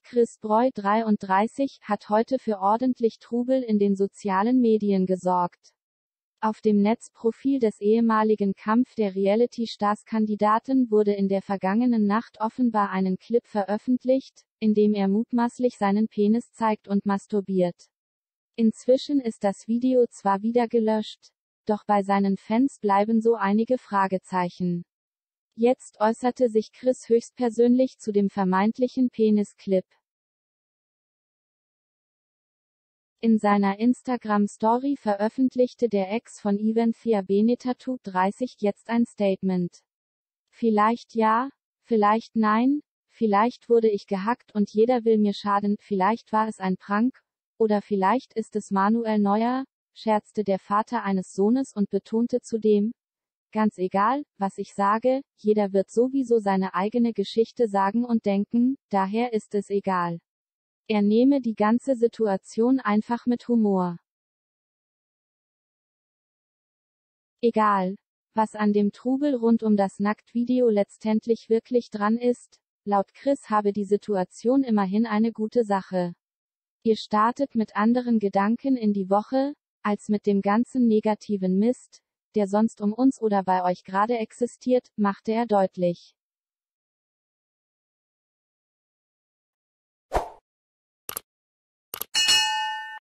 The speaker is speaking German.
Chris Breu 33 hat heute für ordentlich Trubel in den sozialen Medien gesorgt. Auf dem Netzprofil des ehemaligen Kampf der Reality-Stars-Kandidaten wurde in der vergangenen Nacht offenbar einen Clip veröffentlicht, in dem er mutmaßlich seinen Penis zeigt und masturbiert. Inzwischen ist das Video zwar wieder gelöscht, doch bei seinen Fans bleiben so einige Fragezeichen. Jetzt äußerte sich Chris höchstpersönlich zu dem vermeintlichen Penis-Clip. In seiner Instagram-Story veröffentlichte der Ex von Eventhea Benetatu 30 jetzt ein Statement. Vielleicht ja, vielleicht nein, vielleicht wurde ich gehackt und jeder will mir schaden, vielleicht war es ein Prank, oder vielleicht ist es Manuel Neuer, scherzte der Vater eines Sohnes und betonte zudem: Ganz egal, was ich sage, jeder wird sowieso seine eigene Geschichte sagen und denken, daher ist es egal. Er nehme die ganze Situation einfach mit Humor. Egal, was an dem Trubel rund um das Nacktvideo letztendlich wirklich dran ist, laut Chris habe die Situation immerhin eine gute Sache. Ihr startet mit anderen Gedanken in die Woche, als mit dem ganzen negativen Mist, der sonst um uns oder bei euch gerade existiert, machte er deutlich.